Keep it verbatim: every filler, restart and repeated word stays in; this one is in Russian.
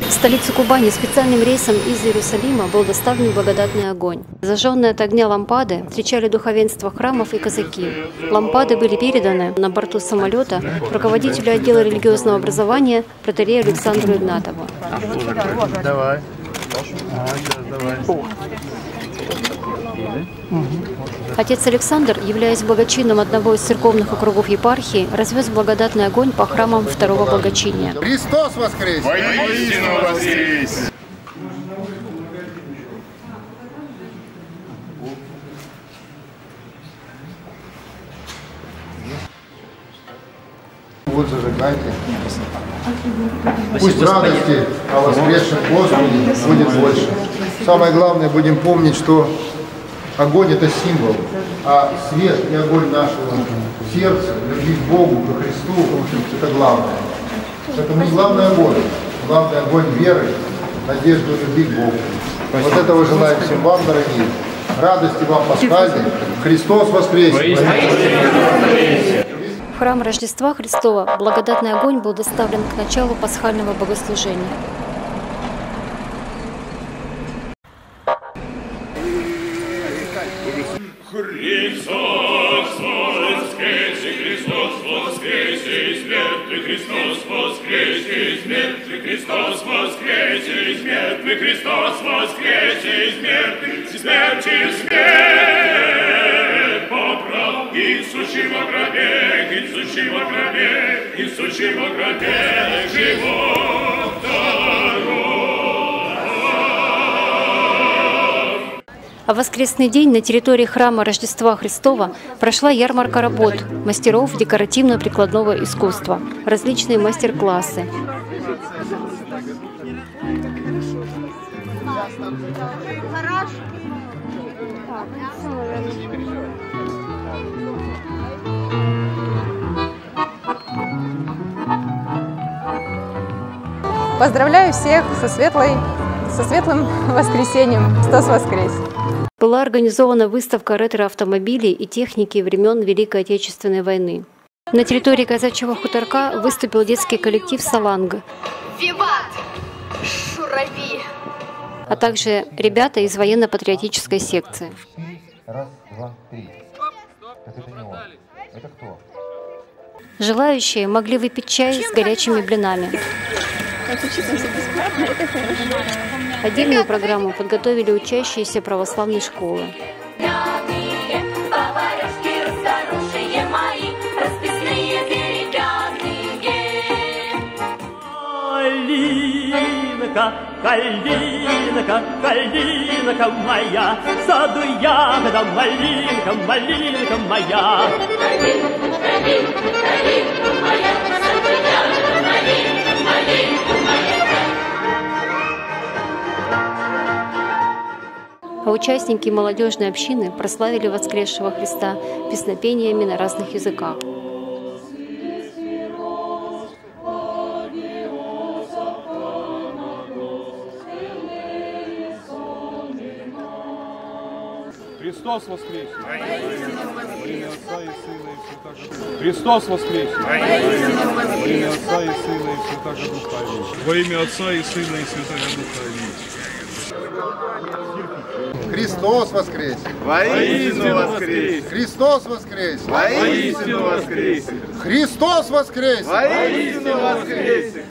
В столицу Кубани специальным рейсом из Иерусалима был доставлен благодатный огонь. Зажженные от огня лампады встречали духовенство храмов и казаки. Лампады были переданы на борту самолета руководителю отдела религиозного образования протоиерею Александру Игнатову. Давай. Отец Александр, являясь благочинным одного из церковных округов епархии, развез благодатный огонь по храмам второго благочиния. Христос воскрес! Воистину воскрес! Вот зажигайте. Пусть радости о воскресшем Господе будет больше. Самое главное, будем помнить, что огонь – это символ, а свет и огонь нашего сердца, любви к Богу, к Христу – это главное. Поэтому не главный огонь, главный огонь веры, надежды и любви к Богу. Вот этого желаем всем вам, дорогие. Радости вам пасхальной. Христос воскрес! В храм Рождества Христова благодатный огонь был доставлен к началу пасхального богослужения. Христос воскресе, Христос воскресе, из мертвых, Христос воскресе, из мертвых, Христос воскресе, из мертвых, Христос воскресе, из мертвых, из смерти свет поправ, и сущий во гробе, и сущий во гробе, и сущий во гробе, живот второй. А в воскресный день на территории храма Рождества Христова прошла ярмарка работ мастеров декоративно-прикладного искусства, различные мастер-классы. Поздравляю всех со, светлой, со светлым воскресеньем. Христос воскрес! Была организована выставка ретро-автомобилей и техники времен Великой Отечественной войны. На территории казачьего хуторка выступил детский коллектив «Саланг», Виват! Шурави! а также ребята из военно-патриотической секции. Раз, два, три. Так это не он. Это кто? Желающие могли выпить чай с горячими блинами. Отдельную программу подготовили учащиеся православной школы. Калинка, калинка, калинка моя, в саду ягода, малинка, малинка моя. Калинка, калинка, калинка моя, в саду ягода, малинка, малинка моя. А участники молодежной общины прославили воскресшего Христа песнопениями на разных языках. Христос воскресе! Во имя Отца и Сына и Святаго Духа. Христос воскресе! Во имя Отца и Сына и Святаго Духа. Во имя Отца и Сына и Святаго Духа. Христос воскрес! Воистину воскрес! Христос воскрес! Воистину воскрес! Христос воскрес! Воистину воскрес!